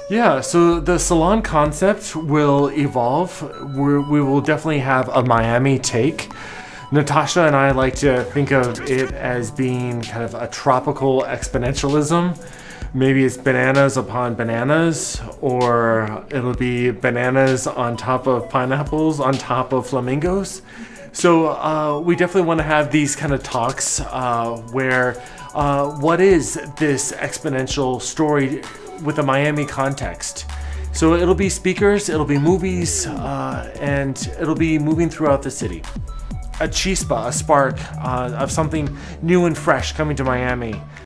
Yeah, so the Salon concept will evolve. We will definitely have a Miami take. Natasha and I like to think of it as being kind of a tropical exponentialism. Maybe it's bananas upon bananas, or it'll be bananas on top of pineapples on top of flamingos. So we definitely want to have these kind of talks where what is this exponential story with a Miami context? So it'll be speakers, it'll be movies, and it'll be moving throughout the city. A chispa, a spark of something new and fresh coming to Miami.